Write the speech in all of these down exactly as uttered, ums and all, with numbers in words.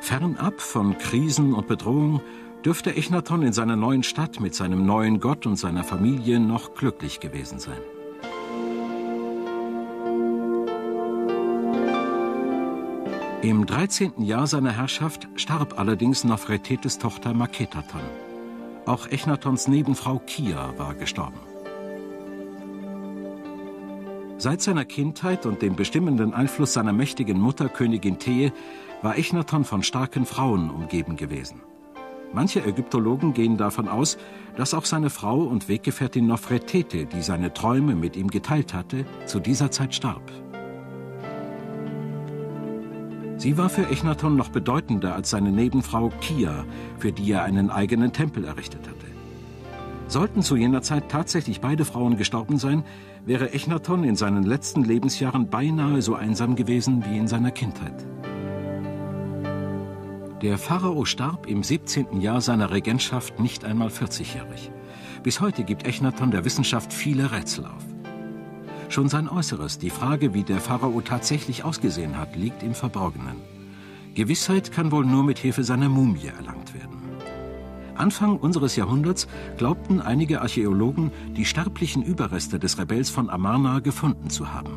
Fernab von Krisen und Bedrohung dürfte Echnaton in seiner neuen Stadt mit seinem neuen Gott und seiner Familie noch glücklich gewesen sein. Im dreizehnten Jahr seiner Herrschaft starb allerdings Nofretetes Tochter Maketaton. Auch Echnatons Nebenfrau Kia war gestorben. Seit seiner Kindheit und dem bestimmenden Einfluss seiner mächtigen Mutter Königin Thee war Echnaton von starken Frauen umgeben gewesen. Manche Ägyptologen gehen davon aus, dass auch seine Frau und Weggefährtin Nofretete, die seine Träume mit ihm geteilt hatte, zu dieser Zeit starb. Sie war für Echnaton noch bedeutender als seine Nebenfrau Kia, für die er einen eigenen Tempel errichtet hatte. Sollten zu jener Zeit tatsächlich beide Frauen gestorben sein, wäre Echnaton in seinen letzten Lebensjahren beinahe so einsam gewesen wie in seiner Kindheit. Der Pharao starb im siebzehnten Jahr seiner Regentschaft nicht einmal vierzigjährig. Bis heute gibt Echnaton der Wissenschaft viele Rätsel auf. Schon sein Äußeres, die Frage, wie der Pharao tatsächlich ausgesehen hat, liegt im Verborgenen. Gewissheit kann wohl nur mit Hilfe seiner Mumie erlangt werden. Anfang unseres Jahrhunderts glaubten einige Archäologen, die sterblichen Überreste des Rebells von Amarna gefunden zu haben.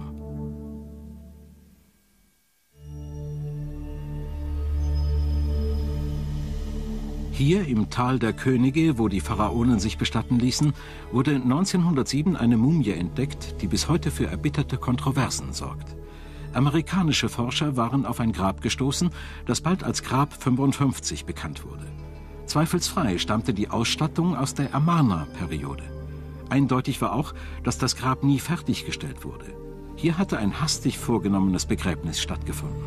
Hier im Tal der Könige, wo die Pharaonen sich bestatten ließen, wurde neunzehnhundertsieben eine Mumie entdeckt, die bis heute für erbitterte Kontroversen sorgt. Amerikanische Forscher waren auf ein Grab gestoßen, das bald als Grab fünfundfünfzig bekannt wurde. Zweifelsfrei stammte die Ausstattung aus der Amarna-Periode. Eindeutig war auch, dass das Grab nie fertiggestellt wurde. Hier hatte ein hastig vorgenommenes Begräbnis stattgefunden.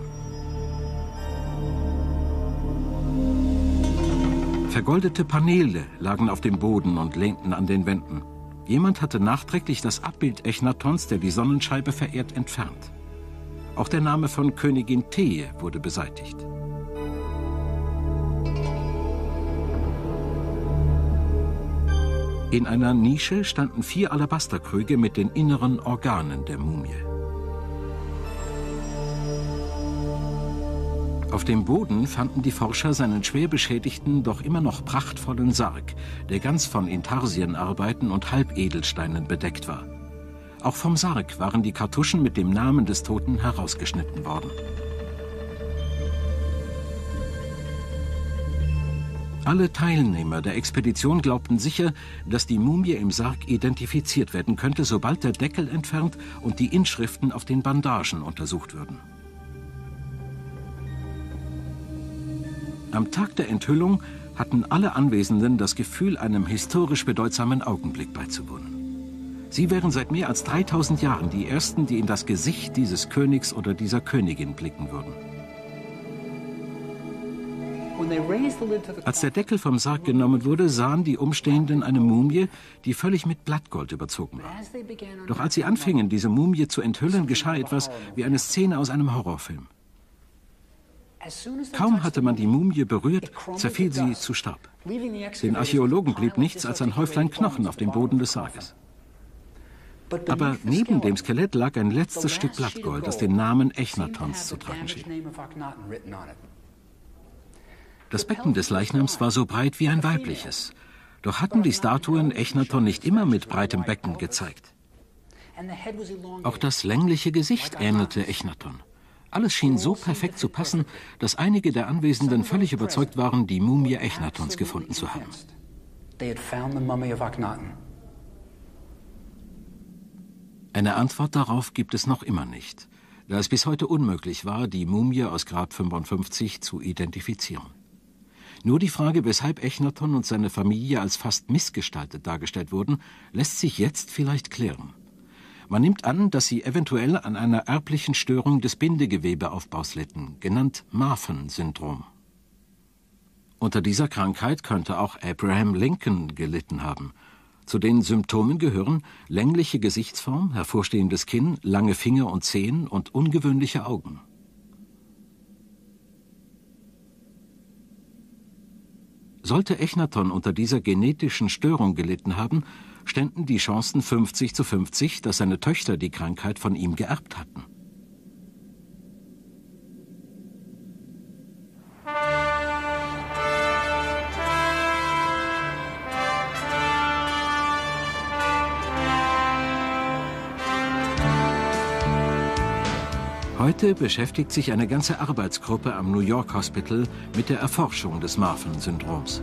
Vergoldete Paneele lagen auf dem Boden und lehnten an den Wänden. Jemand hatte nachträglich das Abbild Echnatons, der die Sonnenscheibe verehrt, entfernt. Auch der Name von Königin Thee wurde beseitigt. In einer Nische standen vier Alabasterkrüge mit den inneren Organen der Mumie. Auf dem Boden fanden die Forscher seinen schwer beschädigten, doch immer noch prachtvollen Sarg, der ganz von Intarsienarbeiten und Halbedelsteinen bedeckt war. Auch vom Sarg waren die Kartuschen mit dem Namen des Toten herausgeschnitten worden. Alle Teilnehmer der Expedition glaubten sicher, dass die Mumie im Sarg identifiziert werden könnte, sobald der Deckel entfernt und die Inschriften auf den Bandagen untersucht würden. Am Tag der Enthüllung hatten alle Anwesenden das Gefühl, einem historisch bedeutsamen Augenblick beizuwohnen. Sie wären seit mehr als dreitausend Jahren die Ersten, die in das Gesicht dieses Königs oder dieser Königin blicken würden. Als der Deckel vom Sarg genommen wurde, sahen die Umstehenden eine Mumie, die völlig mit Blattgold überzogen war. Doch als sie anfingen, diese Mumie zu enthüllen, geschah etwas wie eine Szene aus einem Horrorfilm. Kaum hatte man die Mumie berührt, zerfiel sie zu Staub. Den Archäologen blieb nichts als ein Häuflein Knochen auf dem Boden des Sarges. Aber neben dem Skelett lag ein letztes Stück Blattgold, das den Namen Echnatons zu tragen schien. Das Becken des Leichnams war so breit wie ein weibliches. Doch hatten die Statuen Echnaton nicht immer mit breitem Becken gezeigt. Auch das längliche Gesicht ähnelte Echnaton. Alles schien so perfekt zu passen, dass einige der Anwesenden völlig überzeugt waren, die Mumie Echnatons gefunden zu haben. Eine Antwort darauf gibt es noch immer nicht, da es bis heute unmöglich war, die Mumie aus Grab fünfundfünfzig zu identifizieren. Nur die Frage, weshalb Echnaton und seine Familie als fast missgestaltet dargestellt wurden, lässt sich jetzt vielleicht klären. Man nimmt an, dass sie eventuell an einer erblichen Störung des Bindegewebeaufbaus litten, genannt Marfan-Syndrom. Unter dieser Krankheit könnte auch Abraham Lincoln gelitten haben. Zu den Symptomen gehören längliche Gesichtsform, hervorstehendes Kinn, lange Finger und Zehen und ungewöhnliche Augen. Sollte Echnaton unter dieser genetischen Störung gelitten haben, ständen die Chancen fünfzig zu fünfzig, dass seine Töchter die Krankheit von ihm geerbt hatten. Heute beschäftigt sich eine ganze Arbeitsgruppe am New York Hospital mit der Erforschung des Marfan-Syndroms.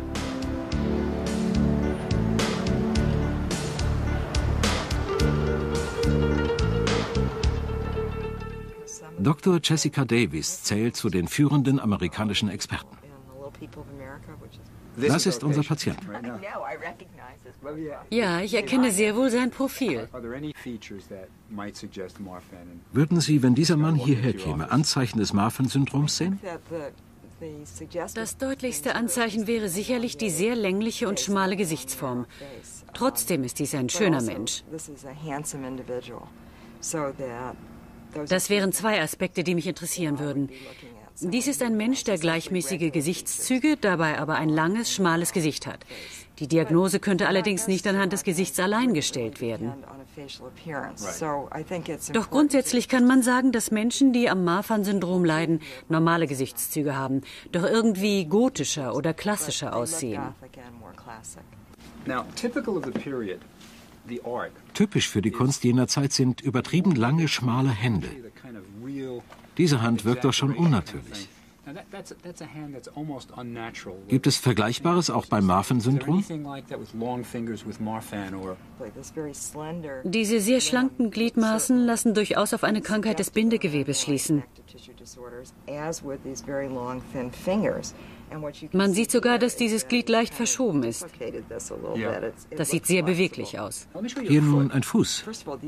Doktor Jessica Davis zählt zu den führenden amerikanischen Experten. Das ist unser Patient. Ja, ich erkenne sehr wohl sein Profil. Würden Sie, wenn dieser Mann hierher käme, Anzeichen des Marfan-Syndroms sehen? Das deutlichste Anzeichen wäre sicherlich die sehr längliche und schmale Gesichtsform. Trotzdem ist dies ein schöner Mensch. Das wären zwei Aspekte, die mich interessieren würden. Dies ist ein Mensch, der gleichmäßige Gesichtszüge, dabei aber ein langes, schmales Gesicht hat. Die Diagnose könnte allerdings nicht anhand des Gesichts allein gestellt werden. Doch grundsätzlich kann man sagen, dass Menschen, die am Marfan-Syndrom leiden, normale Gesichtszüge haben, doch irgendwie gotischer oder klassischer aussehen. Typisch für die Kunst jener Zeit sind übertrieben lange, schmale Hände. Diese Hand wirkt doch schon unnatürlich. Gibt es Vergleichbares auch beim Marfan-Syndrom? Diese sehr schlanken Gliedmaßen lassen durchaus auf eine Krankheit des Bindegewebes schließen. Man sieht sogar, dass dieses Glied leicht verschoben ist. Das sieht sehr beweglich aus. Hier nun ein Fuß.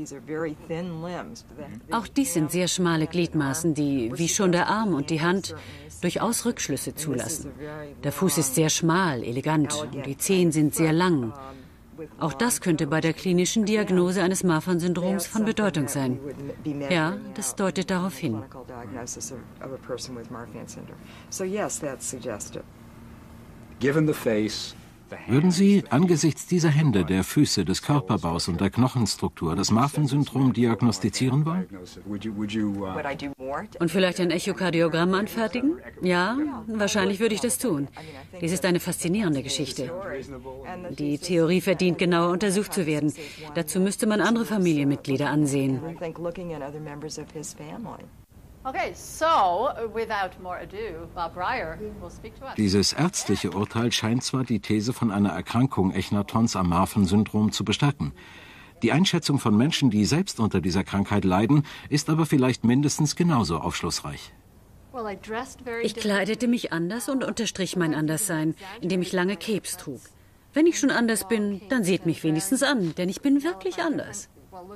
Auch dies sind sehr schmale Gliedmaßen, die, wie schon der Arm und die Hand, durchaus Rückschlüsse zulassen. Der Fuß ist sehr schmal, elegant und die Zehen sind sehr lang. Auch das könnte bei der klinischen Diagnose eines Marfan-Syndroms von Bedeutung sein. Ja, das deutet darauf hin. Würden Sie angesichts dieser Hände, der Füße, des Körperbaus und der Knochenstruktur das Marfan-Syndrom diagnostizieren wollen? Und vielleicht ein Echokardiogramm anfertigen? Ja, wahrscheinlich würde ich das tun. Dies ist eine faszinierende Geschichte. Die Theorie verdient genauer untersucht zu werden. Dazu müsste man andere Familienmitglieder ansehen. Dieses ärztliche Urteil scheint zwar die These von einer Erkrankung Echnatons am Marfan-Syndrom zu bestärken. Die Einschätzung von Menschen, die selbst unter dieser Krankheit leiden, ist aber vielleicht mindestens genauso aufschlussreich. Ich kleidete mich anders und unterstrich mein Anderssein, indem ich lange Capes trug. Wenn ich schon anders bin, dann seht mich wenigstens an, denn ich bin wirklich anders.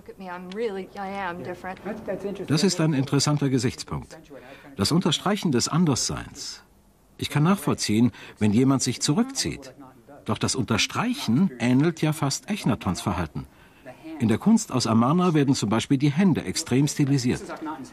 Das ist ein interessanter Gesichtspunkt. Das Unterstreichen des Andersseins. Ich kann nachvollziehen, wenn jemand sich zurückzieht. Doch das Unterstreichen ähnelt ja fast Echnatons Verhalten. In der Kunst aus Amarna werden zum Beispiel die Hände extrem stilisiert.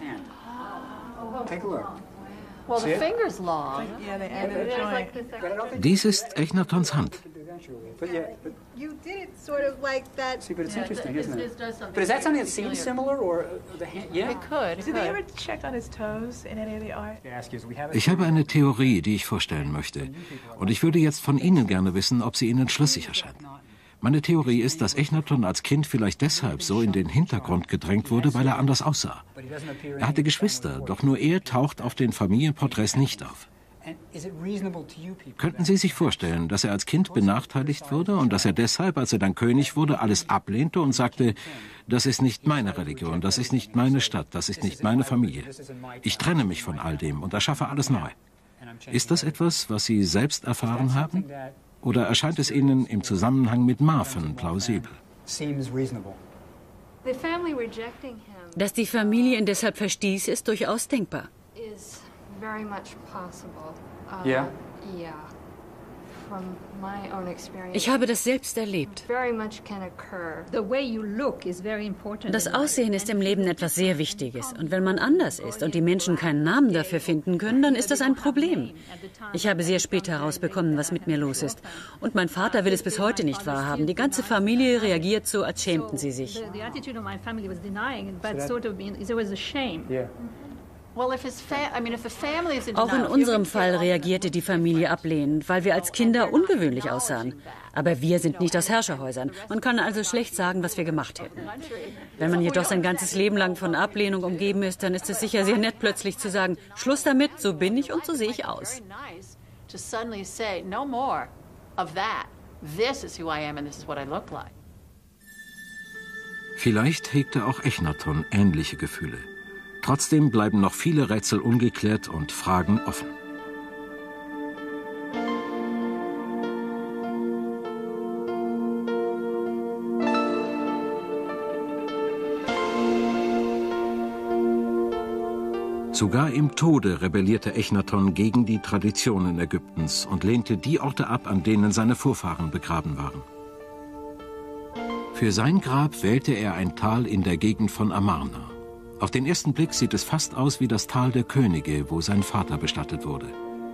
Dies ist Echnatons Hand. You did it sort of like that. See, but it's interesting, isn't it? But is that something that seems similar, or the hand? Yeah. It could. Did they ever check on his toes in any of the art? Ich habe eine Theorie, die ich vorstellen möchte. Und ich würde jetzt von Ihnen gerne wissen, ob sie Ihnen schlüssig erscheint. Meine Theorie ist, dass Echnaton als Kind vielleicht deshalb so in den Hintergrund gedrängt wurde, weil er anders aussah. Er hatte Geschwister, doch nur er taucht auf den Familienporträts nicht auf. Könnten Sie sich vorstellen, dass er als Kind benachteiligt wurde und dass er deshalb, als er dann König wurde, alles ablehnte und sagte, das ist nicht meine Religion, das ist nicht meine Stadt, das ist nicht meine Familie. Ich trenne mich von all dem und erschaffe alles neu. Ist das etwas, was Sie selbst erfahren haben? Oder erscheint es Ihnen im Zusammenhang mit Marfan plausibel? Dass die Familie ihn deshalb verstieß, ist durchaus denkbar. Very much possible. Uh, Yeah? Yeah. From my own experience. Ich habe das selbst erlebt. Very much can occur. The way you look is very important. Das Aussehen ist im Leben etwas sehr Wichtiges. Und wenn man anders ist und die Menschen keinen Namen dafür finden können, dann ist das ein Problem. Ich habe sehr spät herausbekommen, was mit mir los ist. Und mein Vater will es bis heute nicht wahrhaben. Die ganze Familie reagiert so, als schämten sie sich. The, the attitude of my family was denying it, but sort of being, there was a shame. Yeah. Auch in unserem Fall reagierte die Familie ablehnend, weil wir als Kinder ungewöhnlich aussahen. Aber wir sind nicht aus Herrscherhäusern. Man kann also schlecht sagen, was wir gemacht hätten. Wenn man jedoch sein ganzes Leben lang von Ablehnung umgeben ist, dann ist es sicher sehr nett, plötzlich zu sagen, Schluss damit, so bin ich und so sehe ich aus. Vielleicht hegte auch Echnaton ähnliche Gefühle. Trotzdem bleiben noch viele Rätsel ungeklärt und Fragen offen. Sogar im Tode rebellierte Echnaton gegen die Traditionen Ägyptens und lehnte die Orte ab, an denen seine Vorfahren begraben waren. Für sein Grab wählte er ein Tal in der Gegend von Amarna. Auf den ersten Blick sieht es fast aus wie das Tal der Könige, wo sein Vater bestattet wurde.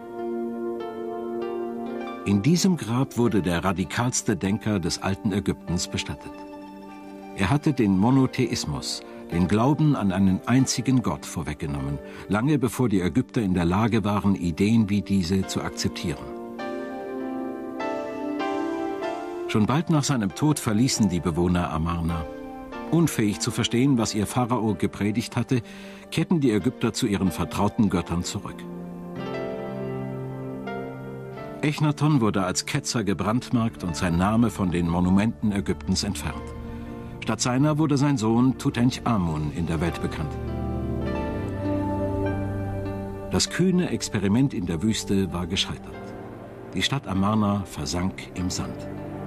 In diesem Grab wurde der radikalste Denker des alten Ägyptens bestattet. Er hatte den Monotheismus, den Glauben an einen einzigen Gott, vorweggenommen, lange bevor die Ägypter in der Lage waren, Ideen wie diese zu akzeptieren. Schon bald nach seinem Tod verließen die Bewohner Amarna. Unfähig zu verstehen, was ihr Pharao gepredigt hatte, kehrten die Ägypter zu ihren vertrauten Göttern zurück. Echnaton wurde als Ketzer gebrandmarkt und sein Name von den Monumenten Ägyptens entfernt. Statt seiner wurde sein Sohn Tutanchamun in der Welt bekannt. Das kühne Experiment in der Wüste war gescheitert. Die Stadt Amarna versank im Sand.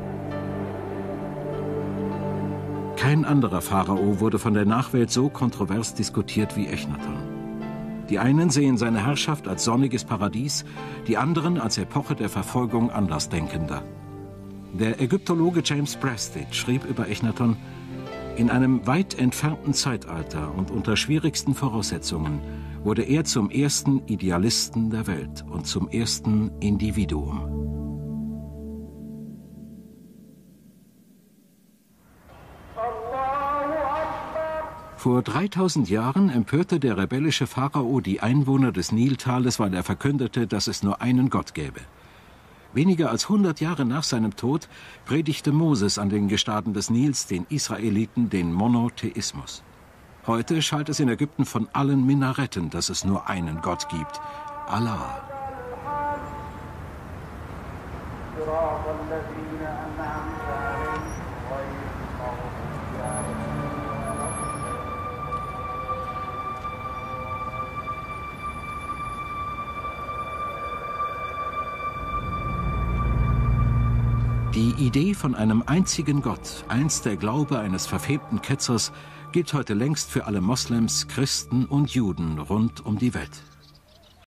Kein anderer Pharao wurde von der Nachwelt so kontrovers diskutiert wie Echnaton. Die einen sehen seine Herrschaft als sonniges Paradies, die anderen als Epoche der Verfolgung Andersdenkender. Der Ägyptologe James Breasted schrieb über Echnaton: In einem weit entfernten Zeitalter und unter schwierigsten Voraussetzungen wurde er zum ersten Idealisten der Welt und zum ersten Individuum. Vor dreitausend Jahren empörte der rebellische Pharao die Einwohner des Niltales, weil er verkündete, dass es nur einen Gott gäbe. Weniger als hundert Jahre nach seinem Tod predigte Moses an den Gestaden des Nils den Israeliten den Monotheismus. Heute schallt es in Ägypten von allen Minaretten, dass es nur einen Gott gibt: Allah. Die Idee von einem einzigen Gott, einst der Glaube eines verfemten Ketzers, gilt heute längst für alle Moslems, Christen und Juden rund um die Welt.